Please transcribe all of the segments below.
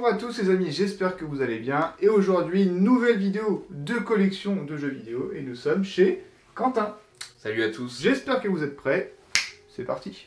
Bonjour à tous les amis, j'espère que vous allez bien. Et aujourd'hui, nouvelle vidéo de collection de jeux vidéo. Et nous sommes chez Quentin. Salut à tous. J'espère que vous êtes prêts. C'est parti.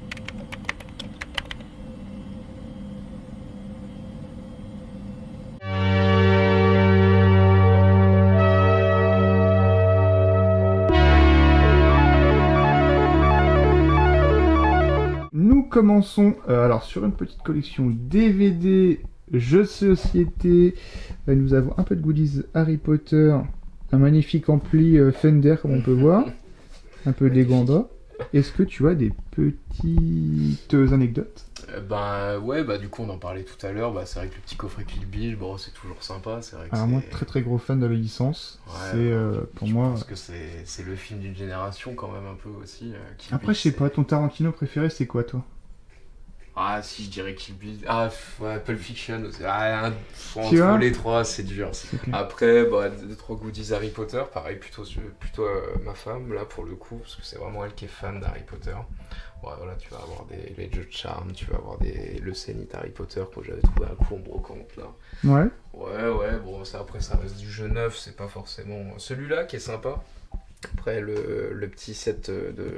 Nous commençons alors sur une petite collection DVD, jeux de société. Nous avons un peu de goodies Harry Potter, un magnifique ampli Fender comme on peut voir, un peu de Lego en bas. Est-ce que tu as des petites anecdotes? Ouais, du coup on en parlait tout à l'heure, c'est vrai que le petit coffret Kill Bill, bon c'est toujours sympa, c'est vrai que Alors moi très gros fan de la licence, c'est pour moi... Je pense que c'est le film d'une génération quand même un peu aussi. Après je sais pas, ton Tarantino préféré c'est quoi toi? Ah si je dirais Kill Bill, ouais, Pulp Fiction aussi, entre les trois c'est dur. Après, 2-3 goodies Harry Potter, pareil plutôt ma femme là pour le coup, parce que c'est vraiment elle qui est fan d'Harry Potter. Ouais, voilà, tu vas avoir les jeux de charme, tu vas avoir le Scénite Harry Potter que j'avais trouvé un coup en brocante là. Ouais. Ouais, bon après ça reste du jeu neuf, c'est pas forcément celui-là qui est sympa. Après le petit set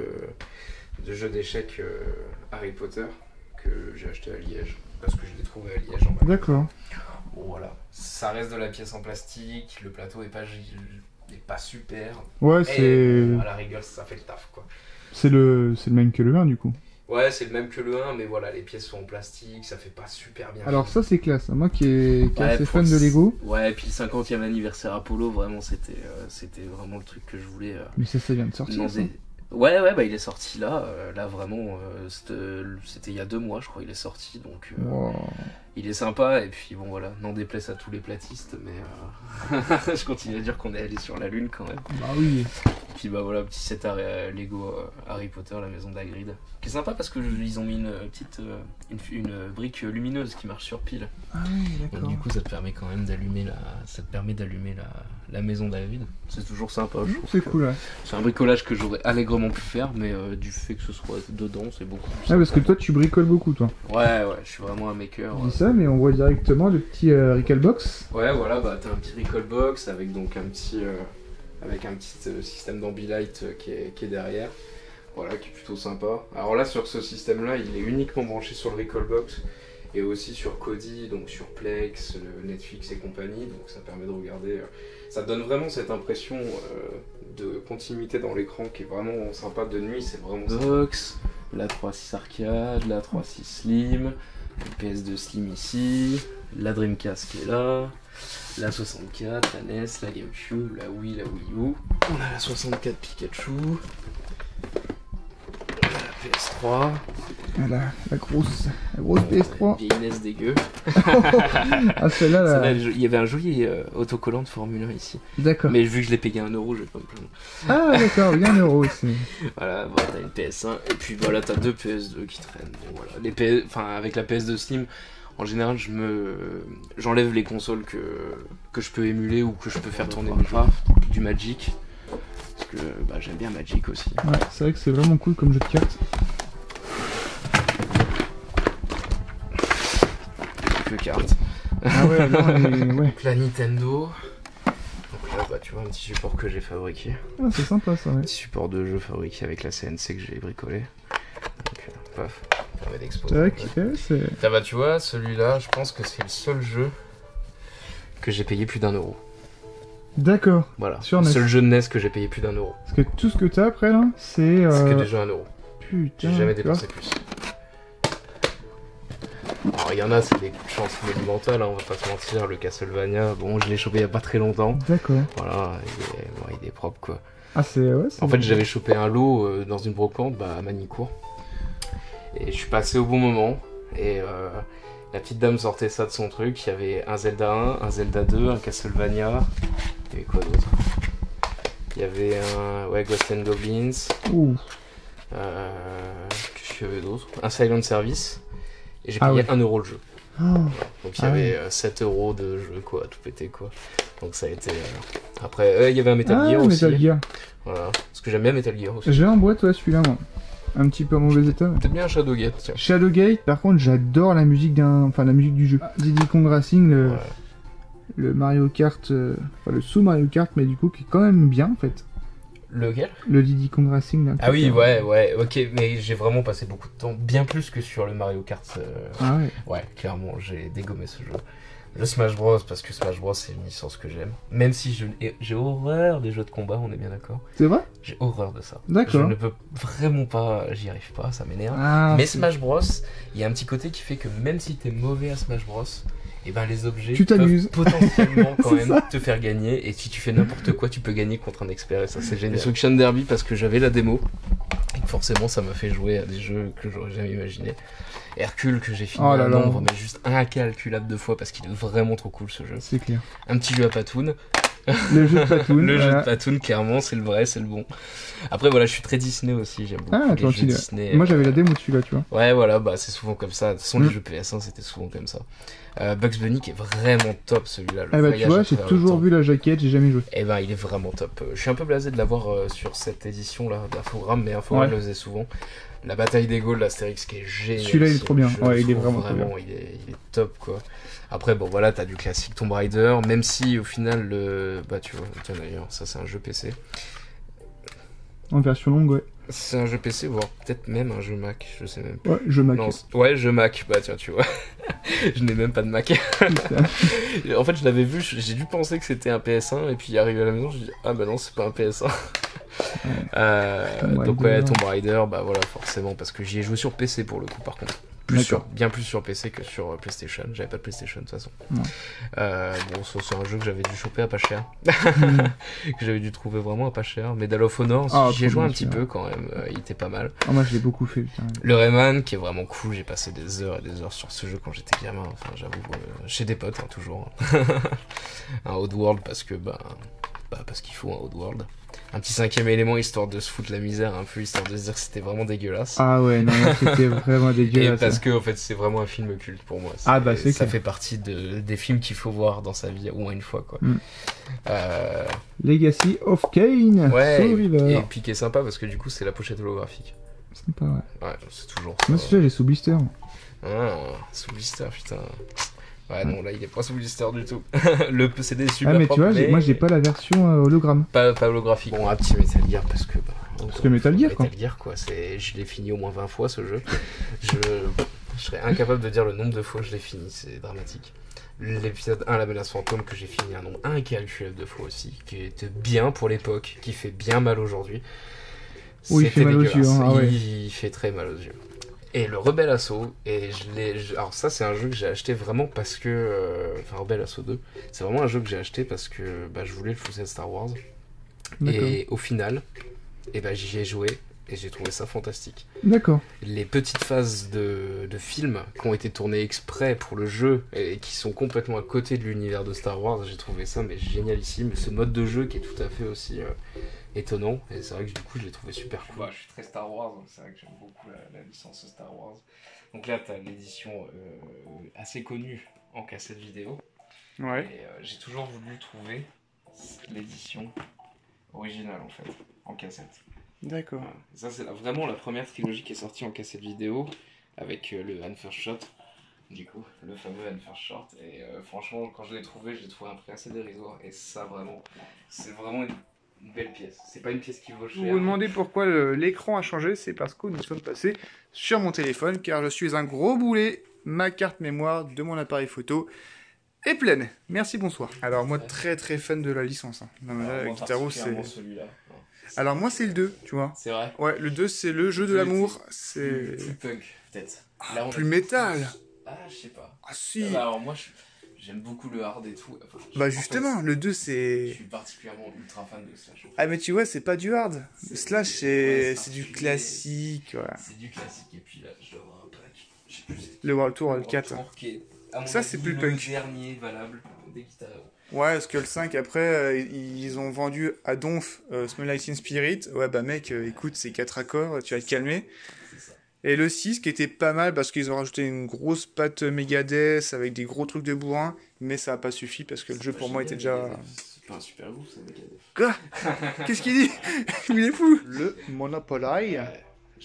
de jeux d'échecs Harry Potter que j'ai acheté à Liège, parce que je l'ai trouvé à Liège en magasin. D'accord. Bon voilà, ça reste de la pièce en plastique, le plateau est pas super. Ouais, c'est... à la rigueur ça fait le taf quoi. C'est le même que le 1 du coup. Ouais, c'est le même que le 1, mais voilà, les pièces sont en plastique, ça fait pas super bien. Alors ça c'est classe, moi qui est assez fan de Lego. Ouais, et puis le 50e anniversaire Apollo, vraiment c'était vraiment le truc que je voulais. Mais ça vient de sortir ça. Ouais, il est sorti là vraiment, c'était il y a 2 mois je crois, il est sorti, donc wow. Il est sympa, et puis bon voilà, n'en déplaise à tous les platistes, mais je continue à dire qu'on est allé sur la lune quand même. Bah oui. Et puis voilà, petit set Lego Harry Potter, la maison d'Hagrid, qui est sympa parce que ils ont mis une petite une brique lumineuse qui marche sur pile. Ah oui, d'accord. Donc du coup ça te permet quand même d'allumer la maison d'Hagrid. C'est toujours sympa, je trouve. C'est cool, ouais. C'est un bricolage que j'aurais allègrement pu faire, mais du fait que ce soit dedans, c'est beaucoup plus sympa. Ah, parce que toi tu bricoles beaucoup toi. Ouais, je suis vraiment un maker. Je dis ça, mais on voit directement le petit Recalbox. Ouais, voilà, t'as un petit Recalbox avec donc un petit système d'Ambilight qui est derrière. Voilà, qui est plutôt sympa. Alors là, sur ce système-là, il est uniquement branché sur le Recalbox et aussi sur Kodi, donc sur Plex, Netflix et compagnie. Donc ça permet de regarder. Ça donne vraiment cette impression de continuité dans l'écran qui est vraiment sympa. De nuit, c'est vraiment Box, la 3.6 arcade, la 3.6 Slim, le PS2 Slim ici, la Dreamcast qui est là, la 64, la NES, la GameCube, la Wii, la Wii U. On a la 64 Pikachu, la PS3. Voilà, la grosse PS3. Vieille NES dégueu. Ah, celle-là, il y avait un joli autocollant de Formule 1 ici. D'accord. Mais vu que je l'ai payé 1€, je vais pas me plaindre. Ah, d'accord, il y a 1€ aussi. Voilà, t'as une PS1 et puis voilà, t'as 2 PS2 qui traînent. Donc, voilà. Avec la PS2 Slim, en général, j'enlève les consoles que je peux émuler ou que je peux faire tourner mes jeux. Du Magic. Parce que j'aime bien Magic aussi. Ouais, c'est vrai que c'est vraiment cool comme jeu de cartes. Cartes. Ah ouais, non, ouais. Donc la Nintendo. Donc là, tu vois, un petit support que j'ai fabriqué. Ah, c'est sympa ça, ouais. Un petit support de jeu fabriqué avec la CNC que j'ai bricolé. Donc, paf, ça permet d'exposer. C'est vrai que c'est... tu vois, celui-là, je pense que c'est le seul jeu que j'ai payé plus d'1€. D'accord. Voilà, sur le NES. seul jeu de NES que j'ai payé plus d'1€. Parce que tout ce que t'as après là, c'est... C'est que des jeux à 1€. Putain. J'ai jamais dépensé plus. Alors il y en a, c'est des coups de chance monumentales, on va pas se mentir. Le Castlevania, bon, je l'ai chopé il y a pas très longtemps. D'accord. Voilà, il est propre quoi. Ah, c'est... Ouais, en fait, j'avais chopé un lot dans une brocante à Manicourt. Et je suis passé au bon moment. Et la petite dame sortait ça de son truc. Il y avait un Zelda 1, un Zelda 2, un Castlevania. Il y avait quoi d'autre? Il y avait un Ghosts and Goblins. Ouh. Qu'est-ce qu'il y avait d'autre? Un Silent Service. Et j'ai payé 1€ le jeu. Oh. Donc il y avait 7€ de jeu, quoi, tout pété, quoi. Donc ça a été... Après, il y avait un Metal Gear aussi. Metal Gear. Voilà, parce que j'aime bien Metal Gear aussi. J'ai en boîte, ouais, celui-là, moi. un petit peu en mauvais état. Ouais. Peut-être bien Shadowgate, tiens. Shadowgate, par contre, j'adore la musique la musique du jeu. Diddy Kong Racing, le Mario Kart, enfin le sous Mario Kart, mais du coup qui est quand même bien en fait. Lequel? Le Diddy Kong Racing. Là, ah oui, ouais, ok, mais j'ai vraiment passé beaucoup de temps, bien plus que sur le Mario Kart. Ah ouais. Ouais, clairement, j'ai dégommé ce jeu. Le Smash Bros, parce que Smash Bros c'est une licence que j'aime. Même si j'ai horreur des jeux de combat, on est bien d'accord. C'est vrai? J'ai horreur de ça. D'accord. Je ne peux vraiment pas, j'y arrive pas, ça m'énerve. Ah, mais Smash Bros, il y a un petit côté qui fait que même si t'es mauvais à Smash Bros, et ben les objets tu peuvent potentiellement quand même ça. te faire gagner, et si tu fais n'importe quoi, tu peux gagner contre un expert, et ça c'est génial. Destruction Derby parce que j'avais la démo, et que forcément ça m'a fait jouer à des jeux que j'aurais jamais imaginé. Hercule que j'ai fini un nombre, mais juste incalculable de fois parce qu'il est vraiment trop cool ce jeu. C'est clair. Un petit jeu à Patoon. Le jeu de Patoon. Le jeu de Patoon, clairement, c'est le vrai, c'est le bon. Après, voilà, je suis très Disney aussi, j'aime beaucoup les jeux Disney. Moi, j'avais la démo dessus, là, tu vois. Ouais, voilà, bah, c'est souvent comme ça. De toute façon, les jeux PS1, c'était souvent comme ça. Bugs Bunny, qui est vraiment top, celui-là. Eh bah, tu vois, j'ai toujours vu la jaquette, j'ai jamais joué. Eh ben, il est vraiment top. Je suis un peu blasé de l'avoir sur cette édition-là d'Infogrames, mais Infogrames le faisait souvent. La bataille des Gaules, l'Astérix qui est génial. Celui-là, il est trop bien. Ouais, il est vraiment il est top, quoi. Après, bon, voilà, t'as du classique Tomb Raider, même si au final, bah, tu vois, tiens d'ailleurs, ça c'est un jeu PC. En version longue, ouais. C'est un jeu PC, voire peut-être même un jeu Mac, je sais même plus. Ouais, jeu Mac. Non, ouais, jeu Mac, bah tiens, tu vois. Je n'ai même pas de Mac. En fait, je l'avais vu, j'ai dû penser que c'était un PS1, et puis arrivé à la maison, je dis ah bah non, c'est pas un PS1. Donc ouais, Tomb Raider, bah voilà, forcément, parce que j'y ai joué sur PC pour le coup, par contre. Bien plus sur PC que sur PlayStation. J'avais pas de PlayStation de toute façon. Bon, c'est un jeu que j'avais dû choper à pas cher. Que j'avais dû trouver vraiment à pas cher. Medal of Honor, j'y ai joué un petit peu quand même. Il était pas mal. Moi, je l'ai beaucoup fait. Putain. Le Rayman, qui est vraiment cool. J'ai passé des heures et des heures sur ce jeu quand j'étais gamin. Enfin, j'avoue, chez des potes, hein, toujours. Un Oddworld parce que, parce qu'il faut un Oddworld. Un petit 5e élément histoire de se foutre la misère un peu, histoire de se dire que c'était vraiment dégueulasse. Ah ouais, non, c'était vraiment dégueulasse. Et parce que en fait c'est vraiment un film culte pour moi. Ah bah c'est ça fait partie des films qu'il faut voir dans sa vie au moins une fois quoi. Legacy of Kain. Ouais. Et puis qui est sympa parce que du coup c'est la pochette holographique. Sympa ouais. Ouais, c'est toujours. Moi celui-là j'ai sous blister. Ah, sous blister putain. Ouais, non, là il est pas sous blister du tout. Le CD est super mais propre, tu vois, moi j'ai pas la version hologramme. Pas holographique. Bon, un petit Metal Gear parce que. Parce que Metal Gear quoi. Metal Gear quoi, je l'ai fini au moins 20 fois ce jeu. Je serais incapable de dire le nombre de fois que je l'ai fini, c'est dramatique. L'épisode 1, La Menace Fantôme, que j'ai fini un nombre incalculable de fois aussi, qui était bien pour l'époque, qui fait bien mal aujourd'hui. Oui, il fait mal aux yeux. Hein, il fait très mal aux yeux. Et le Rebel Assault, alors ça c'est un jeu que j'ai acheté vraiment parce que... Enfin Rebel Assault 2, c'est vraiment un jeu que j'ai acheté parce que je voulais le full-set Star Wars. Et au final, j'y ai joué et j'ai trouvé ça fantastique. D'accord. Les petites phases de films qui ont été tournées exprès pour le jeu et qui sont complètement à côté de l'univers de Star Wars, j'ai trouvé ça génialissime. Ce mode de jeu qui est tout à fait aussi... étonnant, et c'est vrai que du coup je l'ai trouvé super cool. Je suis très Star Wars, donc c'est vrai que j'aime beaucoup la licence Star Wars. Donc là t'as l'édition assez connue en cassette vidéo. Ouais. Et j'ai toujours voulu trouver l'édition originale en fait, en cassette. D'accord. Voilà. Ça c'est vraiment la première trilogie qui est sortie en cassette vidéo, avec le Han First Shot, du coup, le fameux Han First Shot. Et franchement, quand je l'ai trouvé un prix assez dérisoire, et ça vraiment, c'est vraiment une belle pièce. C'est pas une pièce qui vaut cher. Vous vous demandez pourquoi l'écran a changé, c'est parce que nous sommes passés sur mon téléphone, car je suis un gros boulet. Ma carte mémoire de mon appareil photo est pleine. Merci, bonsoir. Alors moi, très très fan de la licence. Hein. Non, mais là, Guitar Hero, c'est... celui-là. Alors moi, c'est le 2, tu vois. C'est vrai. Ouais, le 2, c'est le jeu de l'amour. C'est... Plus punk, peut-être. Plus métal. Ah, je sais pas. Ah si. Alors moi, j'aime beaucoup le hard et tout. Enfin, justement, le 2 c'est... Je suis particulièrement ultra fan de Slash. Ah mais tu vois, c'est pas du hard. Le Slash c'est du classique. Voilà. C'est du classique. Et puis là, je dois avoir un patch. Je sais plus. Le World Tour, le 4. Ça c'est plus punk. Le dernier valable des Guitar Hero. Ouais, parce que le 5 après, ils ont vendu à Donf Smell Like Teen Spirit. Ouais bah mec, écoute, c'est 4 accords, tu vas te calmer. Et le 6 qui était pas mal parce qu'ils ont rajouté une grosse patte Megadeth avec des gros trucs de bourrin, mais ça a pas suffi parce que le jeu pour moi était déjà... C'est pas un super groupe ça, Megadeth. Quoi? Qu'est-ce qu'il dit? Il est fou. Le Monopoly. J'aime.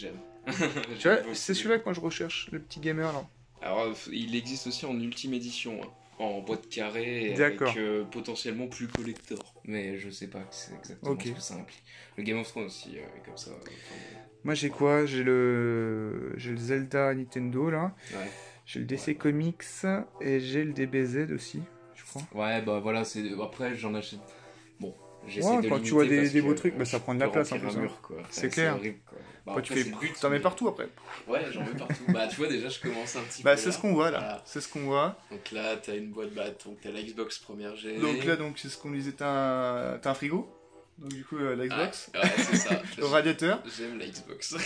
Tu vois, c'est celui-là que moi je recherche, le petit gamer là. Alors, il existe aussi en ultime édition, hein, en boîte carrée, D'accord. avec potentiellement plus collector. Mais je sais pas c'est exactement ce que ça implique. Le Game of Thrones aussi est comme ça. Moi j'ai quoi? J'ai le Zelda Nintendo là. Ouais. J'ai le DC Comics et j'ai le DBZ aussi, je crois. Ouais, bah voilà, après j'en achète. Bon, j'essaie Ouais, de quand tu vois des beaux trucs, bah ça prend de la place en plus. Mur, quoi. C'est clair. Horrible, quoi. Bah, Après, tu fais, t'en mets partout après. Ouais, j'en mets partout. Bah, tu vois, déjà, je commence un petit peu. Bah, c'est ce qu'on voit là. Voilà. C'est ce qu'on voit. Donc là, t'as une boîte, donc t'as la Xbox première G. Donc là, c'est ce qu'on disait, t'as un frigo. Donc du coup, la Xbox. Ah, ouais, c'est ça. Le radiateur. J'aime la Xbox.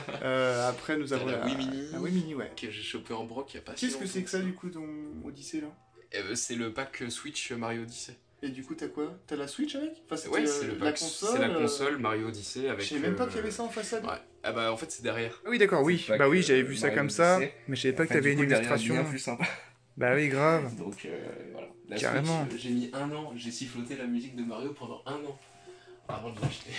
Après, nous avons la Wii Mini. La Wii Mini, ouais. Que j'ai chopé en broc il y a pas si longtemps. Qu'est-ce que c'est que ça, du coup, ton Odyssey là? C'est le pack Switch Mario Odyssey. Et du coup, t'as quoi? T'as la Switch avec? Enfin, ouais, c'est la console. C'est la console Mario Odyssey avec. Je savais même pas qu'il y avait ça en façade. Ouais. Ah bah en fait c'est derrière. Ah oui, d'accord, oui. Bah oui, j'avais vu ça comme ça, mais je savais pas que t'avais une illustration. Bien plus sympa. Bah oui, grave. Donc voilà. La carrément. Switch, j'ai mis 1 an, j'ai siffloté la musique de Mario pendant 1 an avant de l'acheter.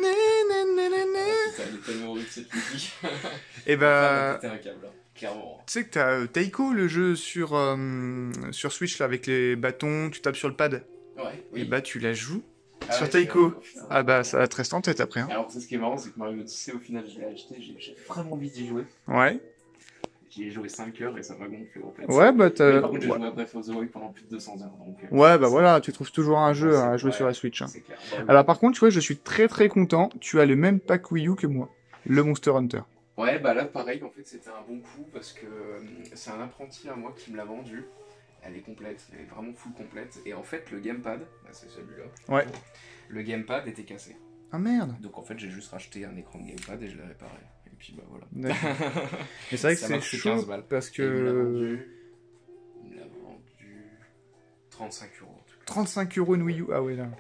Ça allait tellement horrible cette musique. Et bah. C'était un câble, clairement. Tu sais que t'as Taiko, le jeu sur Switch là avec les bâtons, tu tapes sur le pad. Ouais. Oui. Et bah tu la joues. Sur Taiko. Ah bah ça va te rester en tête après. Hein. Alors ce qui est marrant c'est que Mario Odyssey au final je l'ai acheté, j'ai vraiment envie d'y jouer. Ouais. J'y ai joué 5 heures et ça m'a gonflé en fait. Ouais bah t'as... Mais par contre j'ai joué à Breath of the Wild pendant plus de 200 heures donc... Ouais bah voilà, tu trouves toujours un jeu à jouer sur la Switch. Hein. C'est clair. Alors par contre tu vois je suis très très content, tu as le même pack Wii U que moi. Le Monster Hunter. Ouais bah là pareil en fait c'était un bon coup parce que c'est un apprenti à moi qui me l'a vendu. Elle est complète, elle est vraiment full complète. Et en fait, le gamepad, bah c'est celui-là. Ouais. Le gamepad était cassé. Ah merde. Donc en fait, j'ai juste racheté un écran de gamepad et je l'ai réparé. Et puis bah voilà. Mais c'est vrai que c'est chaud parce que... Il me l'a vendu 35 €. 35 € une Wii U, ah ouais là.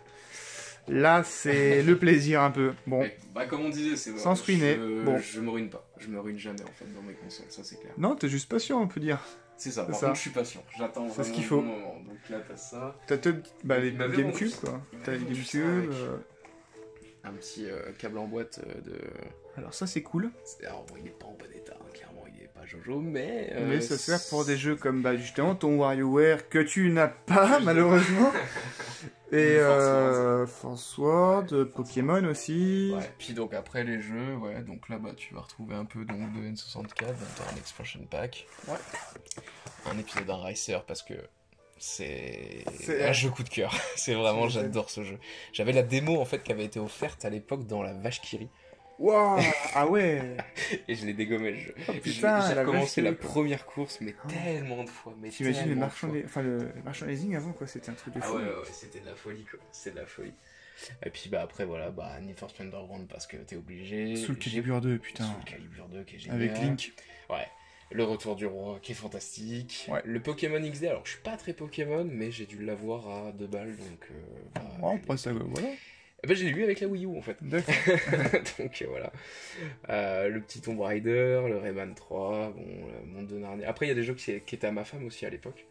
Là, c'est le plaisir un peu. Bon. Mais, bah comme on disait, c'est sans se ruiner. Bon. Je me ruine pas. Je me ruine jamais en fait dans mes consoles, ça c'est clair. Non, t'es juste patient, on peut dire. C'est ça, par contre je suis patient, j'attends vraiment ce qu'il faut. le bon moment. Donc là t'as ça. T'as les GameCube quoi. T'as les GameCube. Un petit câble en boîte de... Alors ça c'est cool. Alors bon, il est pas en bon état, hein. Clairement il est pas Jojo, mais... mais ça sert pour des jeux comme bah, justement ton WarioWare que tu n'as pas malheureusement. Et François, de Pokémon aussi. Ouais, puis donc après les jeux, ouais, donc là bah tu vas retrouver un peu donc, de N64, donc t'as un expansion pack. Ouais. Un épisode d'un Racer parce que c'est un jeu coup de cœur. C'est vraiment, j'adore ce jeu. J'avais la démo en fait qui avait été offerte à l'époque dans la Vache qui rit. Waouh, ah ouais. Et je l'ai dégommé le jeu. Oh, putain, j'ai recommencé la première course, mais tellement de fois. T'imagines le merchandising avant quoi, c'était un truc de fou. Ah ouais, c'était de la folie quoi, c'était de la folie. Et puis bah après voilà, bah Need for Speed Underground parce que t'es obligé. Sous le Calibur 2, putain. Sous le Calibur 2 qui est génial. Avec Link. Ouais. Le Retour du Roi qui est fantastique. Ouais. Le Pokémon XD, alors je suis pas très Pokémon, mais j'ai dû l'avoir à 2 balles donc. Ouais, après ça, voilà. Eh ben, j'ai lu avec la Wii U en fait. D'accord. Donc voilà. Le petit Tomb Raider, le Rayman 3, bon, le Monde de Narnia. Après, il y a des jeux qui étaient à ma femme aussi à l'époque.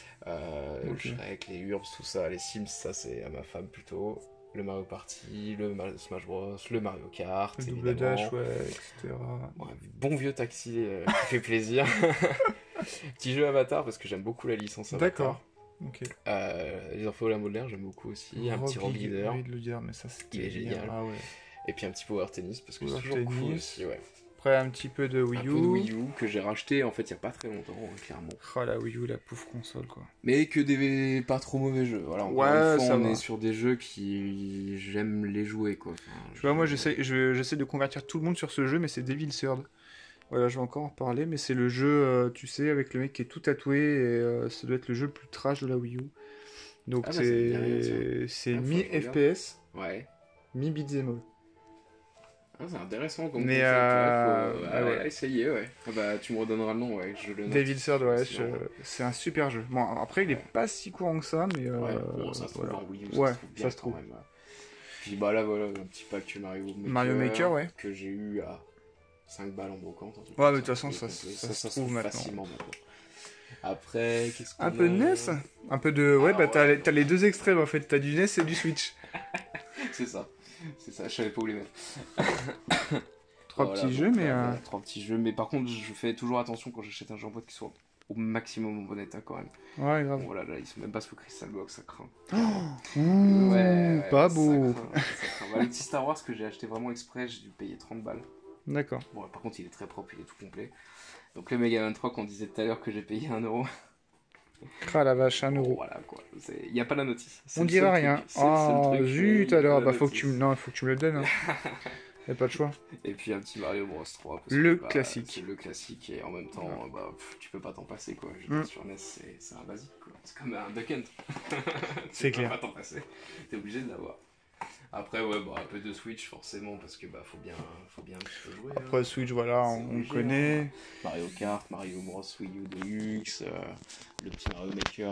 Okay. Shrek, les Urbs, tout ça. Les Sims, ça c'est à ma femme plutôt. Le Mario Party, le Smash Bros, le Mario Kart, le double dash, ouais, etc. Ouais, bon vieux taxi qui fait plaisir. Petit jeu Avatar parce que j'aime beaucoup la licence Avatar. D'accord. Ok. Les Infos de la Modelaire, j'aime beaucoup aussi. Un petit Rogue Leader. De le dire, mais ça il est génial. Ah ouais. Et puis un petit Power Tennis parce que c'est toujours Tennis. cool aussi, ouais. Après un petit peu de Wii U. Un peu de Wii U que j'ai racheté en fait il y a pas très longtemps, clairement. Oh la Wii U, la pauvre console quoi. Mais que des pas trop mauvais jeux. Voilà, encore une fois, on est sur des jeux qui j'aime les jouer quoi. Enfin, tu vois, moi j'essaie de convertir tout le monde sur ce jeu, mais c'est Devil Third. Voilà, je vais encore en reparler, mais c'est le jeu, tu sais, avec le mec qui est tout tatoué, et ça doit être le jeu le plus trash de la Wii U. Donc c'est mi-FPS, ouais. mi-beat'em all. Ah, c'est intéressant comme mais ouais, essayer, ouais. Ah bah tu me redonneras le nom, ouais, je le note. Devil Third, ouais, c'est un super jeu. Bon, après il est pas si courant que ça, mais ouais, bon, ça se trouve en Wii U, ça se trouve. Même. Puis bah là voilà, un petit pack Mario Maker, ouais. Que j'ai eu à 5 balles en brocante. Ouais, mais de toute façon ça se trouve maintenant. Facilement maintenant. Après, qu'est-ce qu'on a... Un peu de NES, un peu de... Ouais, bah t'as les deux extrêmes en fait, t'as du NES et du Switch. C'est ça, je savais pas où les mettre. 3 Voilà, petits donc, jeux, mais... voilà, 3 petits jeux. Mais par contre, je fais toujours attention quand j'achète un jeu en boîte qu'il soit au maximum en bon état quand même. Ouais, grave. Bon, voilà, là, ils sont même pas sous Crystal Box, ça craint. Ouh, Ouais, pas ça beau. craint, ça craint. Bah, le petit Star Wars que j'ai acheté vraiment exprès, j'ai dû payer 30 balles. D'accord. Bon, par contre, il est très propre, il est tout complet. Donc, le Mega Man 3 qu'on disait tout à l'heure que j'ai payé 1€. Ah la vache, 1 Bon, euro. voilà quoi. Il n'y a pas la notice. C'est On le dira seul rien. truc. C'est le seul Ah, truc, mais zut il y a alors. pas Bah, la faut que tu me... notice. Non, faut que tu me le donnes. Hein. Y a pas de choix. Et puis un petit Mario Bros 3. Parce Le que, bah, classique. C'est le classique et en même temps, bah, tu peux pas t'en passer quoi. Je veux dire, sur NES, c'est un basique quoi. C'est comme un Duck Hunt. C'est Tu peux clair. pas t'en passer. T'es obligé de l'avoir. Après, ouais, bah, un peu de Switch forcément parce que bah, faut bien un petit peu jouer. Après, Switch, voilà, C'est on obligé, connaît. hein. Mario Kart, Mario Bros Wii U Deluxe, le petit Mario Maker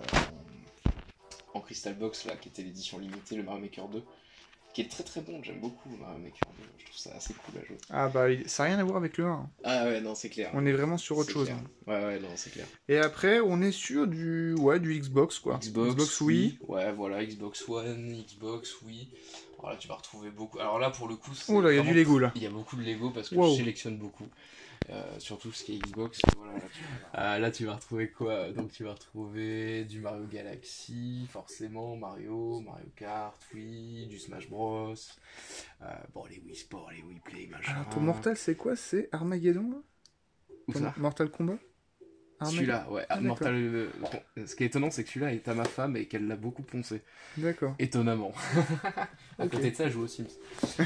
en Crystal Box là, qui était l'édition limitée, le Mario Maker 2, qui est très très bon. J'aime beaucoup le Mario Maker 2. Je trouve ça assez cool à jouer. Ah bah, ça n'a rien à voir avec le 1. Ah ouais, non, c'est clair. On est vraiment sur autre C'est chose. clair. Hein. Ouais, non, c'est clair. Et après, on est sur du Xbox, quoi. Xbox Wii. Ouais, voilà, Xbox One, Xbox Wii. Alors là, tu vas retrouver beaucoup. Alors là, pour le coup, Oh là, il y a du Lego, là. Il y a beaucoup de Lego parce que Wow. je sélectionne beaucoup. Surtout ce qui est Xbox. Voilà, là, tu vas retrouver quoi? Donc, tu vas retrouver du Mario Galaxy, forcément, Mario Kart, Wii, du Smash Bros. Bon, les Wii Sport, les Wii Play, machin. Alors, ton Mortal, c'est quoi? C'est Armageddon, là? Où ça? Mortal Kombat? Celui-là, ouais. Ah, Mortal. Ce qui est étonnant, c'est que celui-là est à ma femme et qu'elle l'a beaucoup poncé. D'accord. Étonnamment. À Ok. côté de ça, elle joue aux Sims.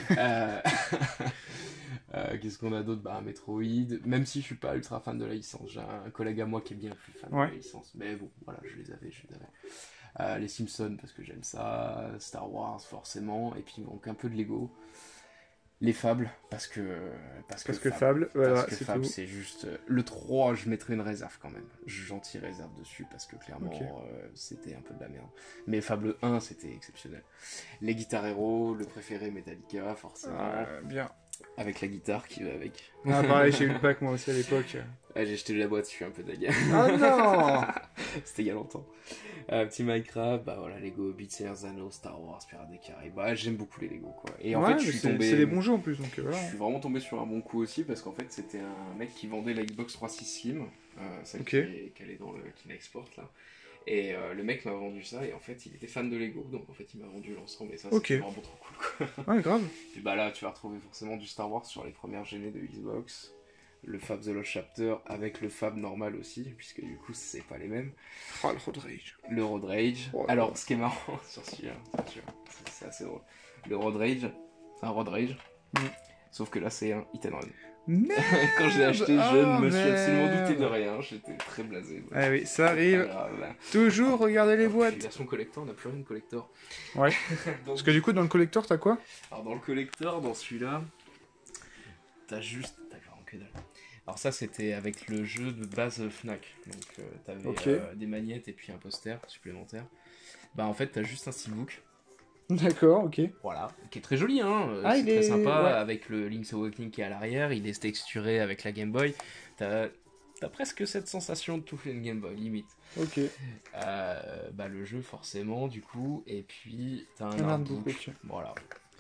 Qu'est-ce qu'on a d'autre? Bah, Metroid. Même si je suis pas ultra fan de la licence, j'ai un collègue à moi qui est bien plus fan de la licence. Mais bon, voilà, je les avais. Les Simpsons parce que j'aime ça. Star Wars, forcément. Et puis, il manque un peu de Lego. Les Fables, parce que Fable, voilà, parce que c'est Fable, tout. c'est juste... Le 3, je mettrais une réserve quand même. Gentille réserve dessus, parce que clairement, Ok. c'était un peu de la merde. Mais Fable 1, c'était exceptionnel. Les Guitar Hero, le préféré Metallica, forcément. Bien. Avec la guitare qui va avec. Ah, pareil, j'ai eu le pack, moi aussi, à l'époque. Ah, j'ai jeté la boîte, je suis un peu daguerre. Ah non. C'était il y a longtemps. Petit Minecraft, bah voilà, Lego, Beat Saber, Zano, Star Wars, Pirates des Caraïbes. Bah, j'aime beaucoup les Lego, quoi. Et en Ouais, fait, je mais suis c'est tombé... des bons jeux, en plus, donc Je voilà. suis vraiment tombé sur un bon coup aussi parce qu'en fait c'était un mec qui vendait la Xbox 360 Slim, celle Ok. qui est dans le Kin Export là. Et le mec m'a vendu ça et en fait il était fan de Lego donc en fait il m'a vendu l'ensemble et ça Ok. c'était vraiment trop cool quoi. Ouais, grave. Et bah là tu vas retrouver forcément du Star Wars sur les premières gênées de Xbox, le Fab The Lost Chapter avec le Fab normal aussi puisque du coup c'est pas les mêmes. Oh, le Road Rage. Le Road Rage. Oh, alors ce qui est marrant sur celui-là, c'est assez drôle. Le Road Rage, c'est un Road Rage. Sauf que là c'est un hit and run. Merde. Quand je l'ai acheté, je ne me suis merde. absolument douté de rien. J'étais très blasé. Ah oui, ça arrive. Pas grave. Toujours regarder les Puis, boîtes. version collector, on n'a plus rien de collector. Ouais. Donc, Parce que du coup, dans le collector, t'as quoi? alors dans le collector, dans celui-là, t'as juste... T'as vraiment que dalle. Alors ça, c'était avec le jeu de base Fnac. Donc t'avais Ok. des magnettes et puis un poster supplémentaire. Bah en fait, t'as juste un steelbook. D'accord, ok. Voilà, qui est très joli, hein. Ah, C'est il très est- sympa, ouais. avec le Link's Awakening qui est à l'arrière, il est texturé avec la Game Boy. T'as presque cette sensation de toucher une Game Boy, limite. Ok. Bah le jeu, forcément, du coup, et puis t'as un Un artbook. artbook, ok. Voilà.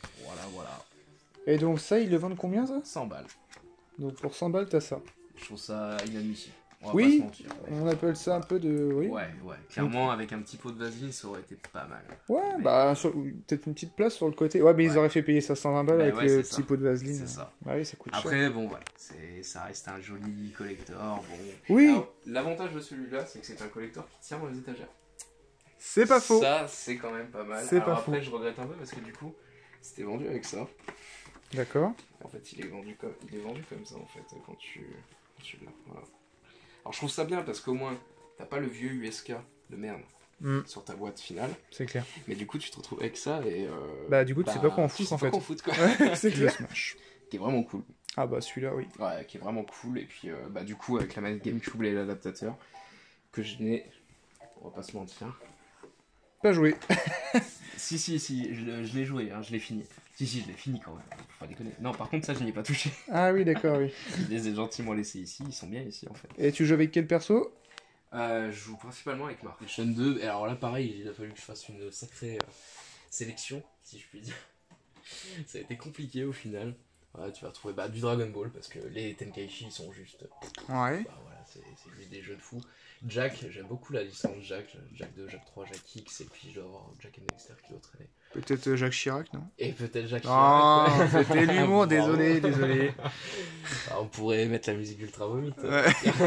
Et donc ça, ils le vendent combien, ça? 100 balles. Donc pour 100 balles, t'as ça. Je trouve ça inadmissible. On va Oui. pas se mentir. On appelle ça un peu de... Oui. Ouais, clairement, avec un petit pot de vaseline, ça aurait été pas mal. Ouais, Mais- bah, peut-être une petite place sur le côté. Ouais, mais ils Ouais. auraient fait payer ça 120 balles Bah avec ouais, le c'est petit ça. pot de vaseline. C'est ça. Bah oui, ça coûte cher. Après, bon, voilà, ça reste un joli collector. Bon. Oui. Alors, l'avantage de celui-là, c'est que c'est un collector qui tient dans les étagères. C'est pas faux. Ça, c'est quand même pas mal. C'est Alors pas après, je regrette un peu parce que du coup, c'était vendu avec ça. D'accord. En fait, il est vendu comme ça, en fait, quand tu l'as. Voilà. Alors, je trouve ça bien parce qu'au moins, t'as pas le vieux USK de merde sur ta boîte finale. C'est clair. Mais du coup, tu te retrouves avec ça et. Bah, du coup, tu sais pas quoi en foutre, en fait. Quoi en foutre, quoi. Ouais, c'est clair. Smash. Qui est vraiment cool. Ah bah, celui-là, oui. Ouais, qui est vraiment cool. Et puis, bah, du coup, avec la manette GameCube et l'adaptateur, que je n'ai. On va pas se mentir. Pas joué. Si, je l'ai joué, hein, je l'ai fini. Si, je l'ai fini quand même. Faut pas déconner. Non, par contre, ça, je n'y ai pas touché. Ah oui, d'accord, oui. Je les ai gentiment laissés ici. Ils sont bien ici, en fait. Et tu joues avec quel perso? Je joue principalement avec Mark. Nation 2. Et alors là, pareil, il a fallu que je fasse une sacrée sélection, si je puis dire. Ça a été compliqué au final. Ouais, tu vas retrouver du Dragon Ball, parce que les Tenkaichi ils sont juste... Ouais. Voilà, c'est juste des jeux de fou. Jack, j'aime beaucoup la licence Jack, Jack 2, Jack 3, Jack X, et puis je dois avoir Jack and Dexter qui doit traîner. Peut-être Jacques Chirac, non? Et peut-être Jacques Ah, Chirac. Ouais. c'était l'humour, Bravo. désolé. On pourrait mettre la musique ultra vomite. Ouais.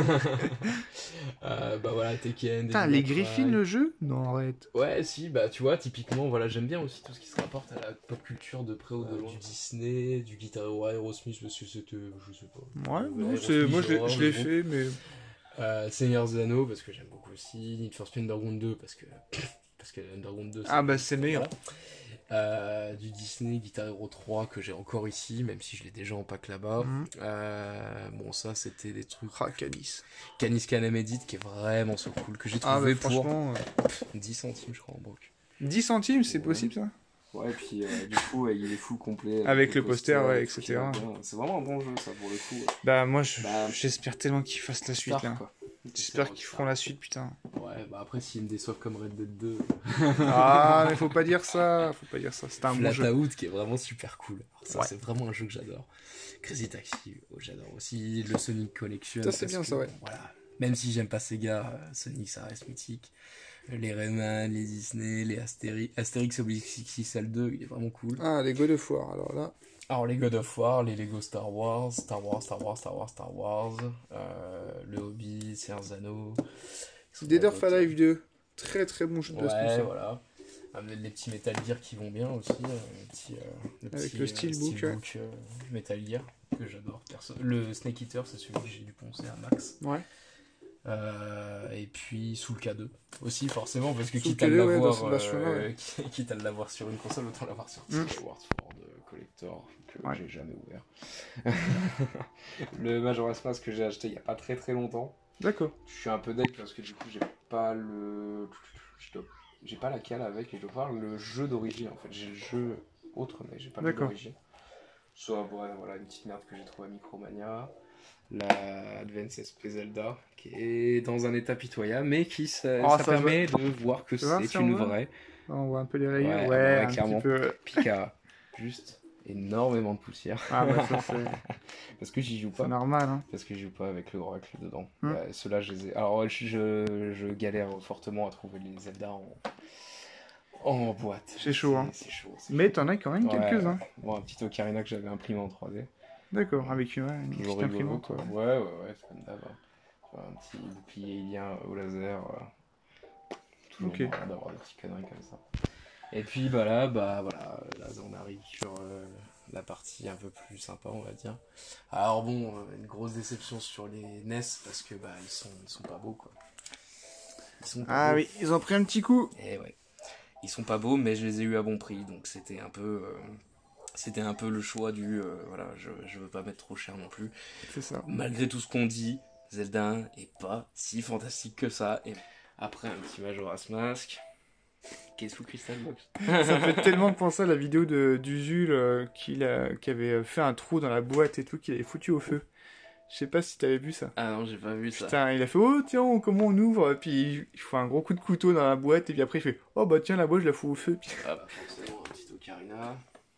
Voilà, Tekken. Putain, Devil les May Cry. Griffins, le jeu? Non, arrête. Ouais, si, tu vois, typiquement, voilà, j'aime bien aussi tout ce qui se rapporte à la pop culture de près ou de loin. Du Disney, du Guitar Hero, Aerosmith, parce que c'était, je sais pas. Ouais, non, Aerosmith, moi je l'ai bon. fait, mais... Seigneur des Anneaux, parce que j'aime beaucoup aussi. Need for Speed Underground 2, parce que Underground 2, Ah bah c'est meilleur. Du Disney Guitar Hero 3 que j'ai encore ici, même si je l'ai déjà en pack là-bas. Bon, ça c'était des trucs. Ah, Canis. Canis Canem Edit qui est vraiment so cool, que j'ai Ah trouvé bah pour franchement... 10 centimes, je crois, en banque. 10 centimes, c'est Ouais. possible ça? Ouais, et puis du coup, il est full complet. Avec le poster, ouais, tout ce etc. qui va bien. C'est vraiment un bon jeu, ça, pour le coup. Bah moi Bah, j'espère tellement qu'ils fassent la suite là. Quoi. J'espère qu'ils feront la suite, putain. Ouais, après, s'ils me déçoivent comme Red Dead 2. Ah, mais faut pas dire ça, c'est un bon jeu. Flat-Out qui est vraiment super cool. Alors ça, Ouais. c'est vraiment un jeu que j'adore. Crazy Taxi, j'adore aussi. Le Sonic Collection. Ça, c'est parce bien, que, ça, ouais. Voilà. Même si j'aime pas Sega, Sonic, ça reste mythique. Les Rayman, les Disney, les Astérix Obélix XXL 2, il est vraiment cool. Ah, les God of War, alors là... Alors les God of War, les Lego Star Wars, le Hobbit, Seigneur des Anneaux. Dead or Alive 2, très très bon jeu de baston, Ouais, ça. voilà. Les petits Metal Gear qui vont bien aussi. Avec le Steelbook, Metal Gear, que j'adore. Le Snake Eater, c'est celui que j'ai dû poncer à max. Ouais. Et puis Soul K2 aussi, forcément, parce que Soul quitte à K2, ouais, l'avoir dans cette version-là, ouais. quitte à l'avoir sur une console, autant l'avoir sur Skyward Sword Collector, que Ouais. j'ai jamais ouvert. Le Majora's Mask que j'ai acheté il y a pas très très longtemps. D'accord. Je suis un peu deck parce que du coup j'ai pas j'ai pas la cale avec, et je dois voir le jeu d'origine en fait. J'ai le jeu autre, mais j'ai pas le jeu D'accord. d'origine. Soit voilà une petite merde que j'ai trouvée à Micromania, la Advance SP Zelda qui est dans un état pitoyable, mais qui ça ça permet de voir que Tu vois, c'est si une on voit vraie. On voit un peu les rayures, Ouais, ouais, ouais, un clairement. petit peu... Pika, juste énormément de poussière. Ah bah ça c'est Parce que j'y joue pas. normal, hein. Parce que je joue pas avec le oracle dedans. Hmm. Ceux-là, je les ai. Alors, je galère fortement à trouver les Zelda en boîte. C'est chaud, hein. C'est chaud. Mais t'en as quand même Ouais. quelques-uns. Bon, un petit Ocarina que j'avais imprimé en 3D. D'accord, avec une Toujours petite rigolo, imprimante, quoi. quoi. Ouais, c'est comme d'hab. Un petit bouclier ilien au laser. Toujours Ok. marrant d'avoir des petites conneries comme ça. Et puis, voilà, là, on arrive sur la partie un peu plus sympa, on va dire. Alors bon, une grosse déception sur les NES, parce que, ils sont pas beaux, quoi. Ils sont pas Ah beaux. oui, ils ont pris un petit coup. Et ouais. Ils sont pas beaux, mais je les ai eu à bon prix, donc c'était un peu le choix du voilà, je veux pas mettre trop cher non plus. C'est ça. Malgré tout ce qu'on dit, Zelda 1 est pas si fantastique que ça. Et après un petit Majora's Mask, qui est sous Crystal Box. Ça me fait tellement penser à la vidéo d'Usul qui avait fait un trou dans la boîte et tout, qu'il avait foutu au feu. Je sais pas si t'avais vu ça. Ah non, j'ai pas vu ça. Putain, il a fait oh tiens, comment on ouvre? Puis il faut un gros coup de couteau dans la boîte et puis après il fait oh bah tiens la boîte je la fous au feu. Puis... Ah bah forcément un petit Ocarina.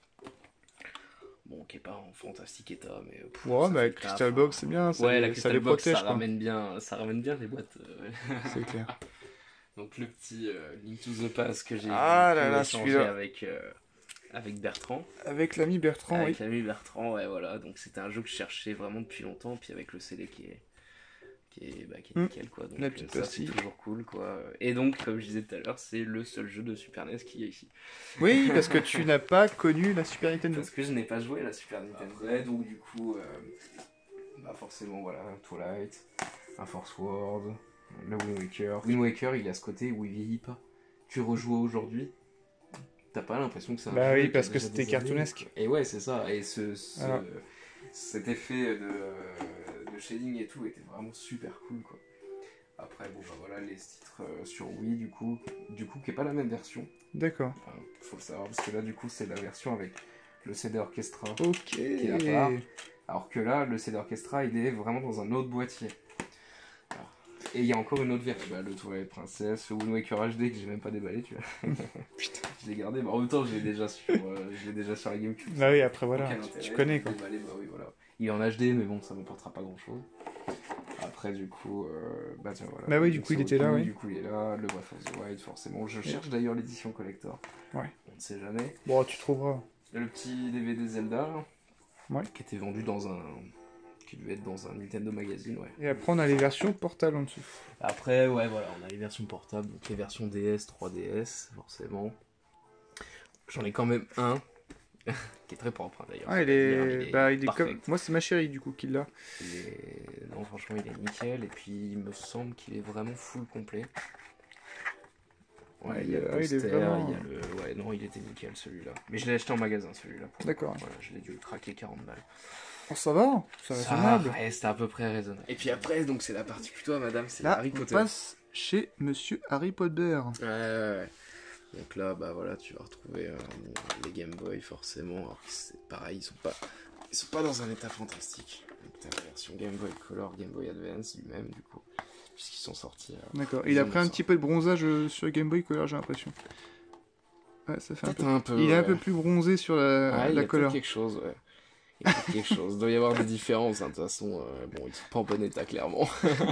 Bon, qui est pas en fantastique état, mais Ouais, ça bah fait le Crystal taf, Box c'est bien, ça, ouais, la ça Crystal les Box, protège ça quoi. ramène bien les boîtes. C'est clair. Donc le petit Link to the Past que j'ai Ah là pu là, échanger celui-là. avec Bertrand. Avec l'ami Bertrand, Avec oui. l'ami Bertrand, ouais, voilà. Donc c'était un jeu que je cherchais vraiment depuis longtemps, puis avec le CD qui est nickel, quoi. Donc La petite ça, c'est pastille. toujours cool, quoi. Et donc, comme je disais tout à l'heure, c'est le seul jeu de Super NES qu'il y a ici. Oui, parce que tu n'as pas connu la Super Nintendo. Parce que je n'ai pas joué à la Super Nintendo. Après, donc du coup, forcément, voilà, Twilight, un Force World, le Wind Waker. Wind Waker, il a ce côté où il vieillit pas. Tu rejoues aujourd'hui, t'as pas l'impression que c'est un Bah jeu oui, qui a parce que déjà c'était des années. cartoonesque. Et ouais, c'est ça. Et Alors. cet effet de shading et tout était vraiment super cool, quoi. Après, bon, voilà, les titres sur Wii, du coup, qui est pas la même version. D'accord. Enfin, faut le savoir, parce que là, du coup, c'est la version avec le CD Orchestra. Ok. Qui est à part. Alors que là, le CD Orchestra, il est vraiment dans un autre boîtier. Alors, Et il y a encore une autre version, bah, le Twilight Princess, le Wind Waker HD que j'ai même pas déballé, tu vois. Putain, je l'ai gardé, mais en même temps, je l'ai déjà sur la GameCube. Bah oui, après voilà, Aucun tu intérêt, connais je quoi. l'ai déballé, bah oui, voilà. Il est en HD, mais bon, ça m'apportera pas grand chose. Après, du coup, bah tiens, voilà. Bah oui, du coup, il était là, oui. Du coup, il est là, le Breath of the Wild, forcément. Je cherche d'ailleurs l'édition collector. Ouais. On ne sait jamais. Bon, tu trouveras. Le petit DVD Zelda, Ouais. qui était vendu dans un... qui devait être dans un Nintendo Magazine, ouais. Et après, on a les versions portables en dessous. Après, ouais, voilà, on a les versions portables, donc les versions DS, 3DS, forcément. J'en ai quand même un, qui est très propre, hein, d'ailleurs. Ah, il est parfait. comme... Moi, c'est ma chérie, du coup, qui l'a. Non, franchement, il est nickel, et puis il me semble qu'il est vraiment full complet. Ouais, il y a le poster, il y a le... Ouais, non, il était nickel, celui-là. Mais je l'ai acheté en magasin, celui-là. D'accord. Voilà, je l'ai dû craquer 40 balles. Oh, ça va, c'est raisonnable. Ouais, c'était à peu près raisonnable. Et puis après, donc c'est la partie plutôt, madame, c'est là, Harry Potter. On passe chez Monsieur Harry Potter. Ouais. Donc là, bah voilà, tu vas retrouver les Game Boy, forcément. Alors c'est pareil, ils sont pas dans un état fantastique. Donc t'as la version Game Boy Color, Game Boy Advance lui-même, du coup, puisqu'ils sont sortis. D'accord, il a pris un petit peu de bronzage sur Game Boy Color, j'ai l'impression. Ouais, ça fait un peu. Il est un peu plus bronzé sur la Color. Il y a quelque chose, ouais. Il y a quelque chose. Il doit y avoir des différences, hein. De toute façon, bon, ils sont pas en bon état, clairement.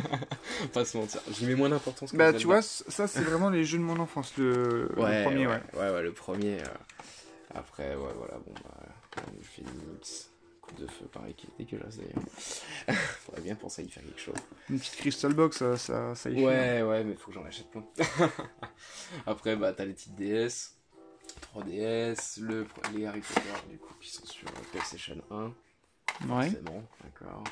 Pas se mentir. J'y mets moins d'importance que bah, tu vois, ça, c'est vraiment les jeux de mon enfance, le premier, ouais. Ouais, le premier. Après, ouais, voilà, bon, bah, le Phoenix, coup de feu, pareil, qui est dégueulasse, d'ailleurs. Faudrait bien penser à y faire quelque chose. Une petite Crystal Box, ça y fait. Ouais, mais faut que j'en achète plein. Après, bah, t'as les petites DS. 3DS, les Harry Potter du coup qui sont sur PlayStation 1. Ouais. Forcément, d'accord.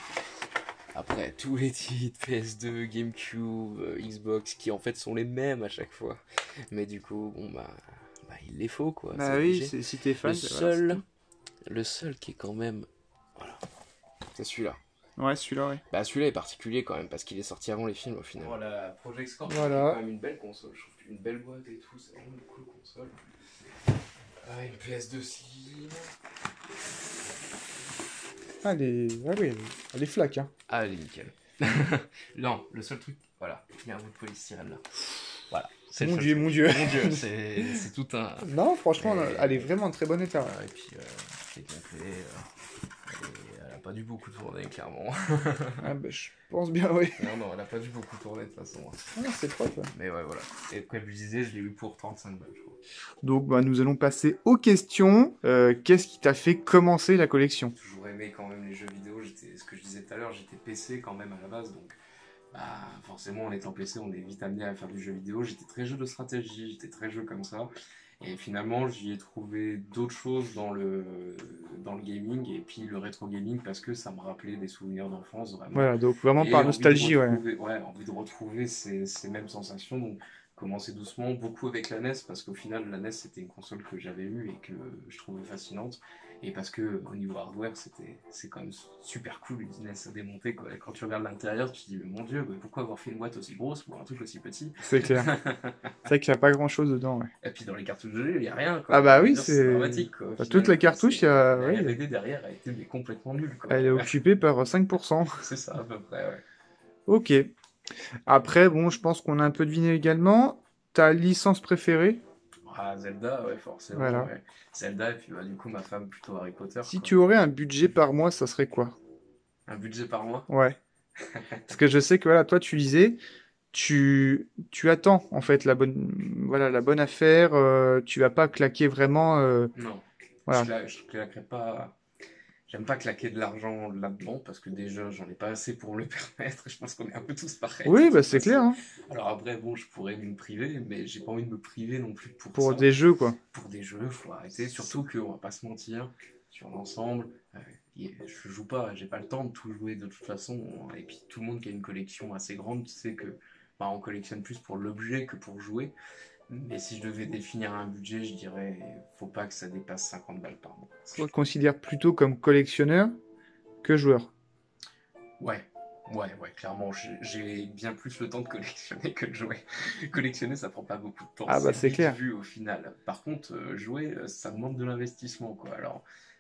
Après tous les titres PS2, GameCube, Xbox qui en fait sont les mêmes à chaque fois. Mais du coup, bon bah il les faut quoi. Bah oui, si t'es fan. Le seul qui est quand même, voilà, c'est celui-là. Ouais, celui-là, ouais. Bah celui-là est particulier quand même parce qu'il est sorti avant les films au final. Voilà, Project Scorpio, c'est quand même une belle console. Je trouve une belle boîte et tout, c'est vraiment une cool console. Une PS2 Slim. Ah, elle est flaque, hein. Ah, elle est nickel. Non, le seul truc, voilà, il y a un bout de polystyrène là. Voilà. Mon Dieu. C'est tout un... Non, franchement, elle est vraiment en très bon état. Et puis, c'est complet. Elle a pas dû beaucoup tourner, clairement. Ah bah, je pense bien, oui. Non, elle a pas dû beaucoup tourner de toute façon. Ah, c'est propre. Mais ouais, voilà. Et comme je disais, je l'ai eu pour 35 balles, je crois. Donc, bah, nous allons passer aux questions. Qu'est-ce qui t'a fait commencer la collection? J'ai toujours aimé quand même les jeux vidéo. Ce que je disais tout à l'heure, j'étais PC quand même à la base, donc bah, forcément en étant PC, on est vite amené à faire du jeu vidéo. J'étais très jeu de stratégie, j'étais très jeu comme ça. Et finalement, j'y ai trouvé d'autres choses dans le gaming et puis le rétro gaming parce que ça me rappelait des souvenirs d'enfance vraiment. Voilà, donc vraiment par nostalgie, ouais. Envie de retrouver ces mêmes sensations. Donc, commencer doucement, beaucoup avec la NES parce qu'au final, la NES c'était une console que j'avais eue et que je trouvais fascinante. Et parce que au niveau hardware, c'est quand même super cool une NES à démonter, quoi. Et quand tu regardes l'intérieur, tu te dis, mais mon Dieu, mais pourquoi avoir fait une boîte aussi grosse pour un truc aussi petit? C'est clair. C'est vrai qu'il n'y a pas grand chose dedans, ouais. Et puis dans les cartouches de jeu, il n'y a rien, quoi. Ah bah oui, c'est dramatique, quoi. Enfin, toutes les cartouches, il y a. La R&D derrière a été complètement nulle, quoi. Elle est occupée par 5%. C'est ça, à peu près, ouais. Ok. Après, bon, je pense qu'on a un peu deviné également. Ta licence préférée? Ah, Zelda, ouais, forcément. Voilà. Ouais. Zelda, et puis bah, du coup, ma femme, plutôt Harry Potter. Si quoi. tu aurais un budget par mois, ça serait quoi? Un budget par mois? Ouais. Parce que je sais que voilà, toi, tu disais, tu attends en fait la bonne affaire. Tu vas pas claquer vraiment. Non. Voilà. Je claquerai pas. J'aime pas claquer de l'argent là-dedans parce que déjà j'en ai pas assez pour le permettre. Je pense qu'on est un peu tous pareils. Oui, bah c'est clair. Hein. Alors après, bon, je pourrais me priver, mais j'ai pas envie de me priver non plus Pour ça. des jeux, quoi. Pour des jeux, faut arrêter. Surtout qu'on va pas se mentir sur l'ensemble. Je joue pas, j'ai pas le temps de tout jouer de toute façon. Et puis tout le monde qui a une collection assez grande, tu sais que bah, on collectionne plus pour l'objet que pour jouer. Mais si je devais définir un budget, je dirais faut pas que ça dépasse 50 balles par mois. Je te considère plutôt comme collectionneur que joueur. Ouais, clairement, j'ai bien plus le temps de collectionner que de jouer. Collectionner, ça prend pas beaucoup de temps. Ah bah c'est clair. Vu au final. Par contre, jouer, ça demande de l'investissement, quoi. Alors,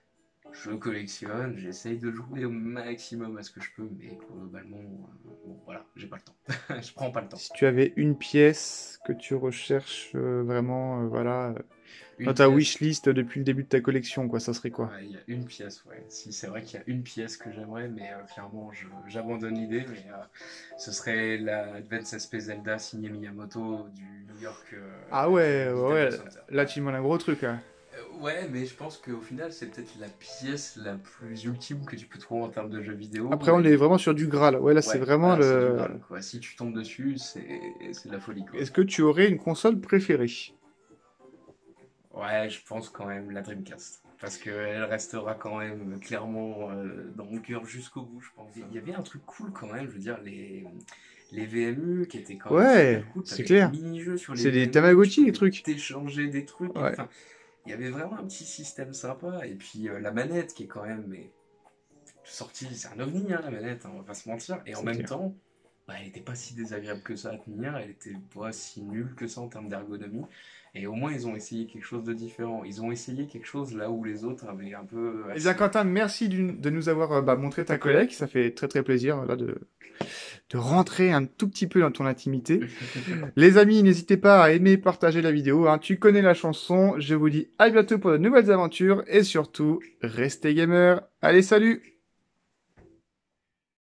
je collectionne, j'essaye de jouer au maximum à ce que je peux, mais globalement, bon, voilà, j'ai pas le temps. Je prends pas le temps. Si tu avais une pièce que tu recherches vraiment, voilà, dans Une ta pièce. wishlist depuis le début de ta collection, quoi, ça serait quoi? Ouais, il y a une pièce, ouais. Si, c'est vrai qu'il y a une pièce que j'aimerais, mais clairement, j'abandonne l'idée. Mais ce serait la Advance SP Zelda signée Miyamoto du New York Ah ouais, Nintendo ouais, Center. là tu demandes un gros truc, hein. Ouais, mais je pense qu'au final, c'est peut-être la pièce la plus ultime que tu peux trouver en termes de jeux vidéo. Après, on est vraiment sur du Graal. Ouais, là, c'est Ouais, vraiment voilà, c'est du le... Graal, quoi. Si tu tombes dessus, c'est de la folie, quoi. Est-ce que tu aurais une console préférée? Ouais, je pense quand même la Dreamcast. Parce qu'elle restera quand même clairement dans mon cœur jusqu'au bout, je pense. Il y avait un truc cool quand même, je veux dire, les VMU qui étaient quand même Ouais, super cool. c'est T'avais des clair. mini-jeux sur les C'est des VMU, tu Tamagotchi, les pouvais trucs. t'échanger des trucs. Ouais, Enfin, il y avait vraiment un petit système sympa. Et puis la manette qui est quand même sortie, c'est un ovni, hein, la manette, hein, on va pas se mentir. Et en c'est même clair. temps, bah, elle était pas si désagréable que ça à tenir, elle était pas si nulle que ça en termes d'ergonomie. Et au moins, ils ont essayé quelque chose de différent. Ils ont essayé quelque chose là où les autres avaient un peu Eh bien, vacillé. Quentin, merci de nous avoir montré ta collecte. Ça fait très très plaisir là, de rentrer un tout petit peu dans ton intimité. Les amis, n'hésitez pas à aimer, partager la vidéo, hein. Tu connais la chanson. Je vous dis à bientôt pour de nouvelles aventures et surtout, restez gamers. Allez, salut!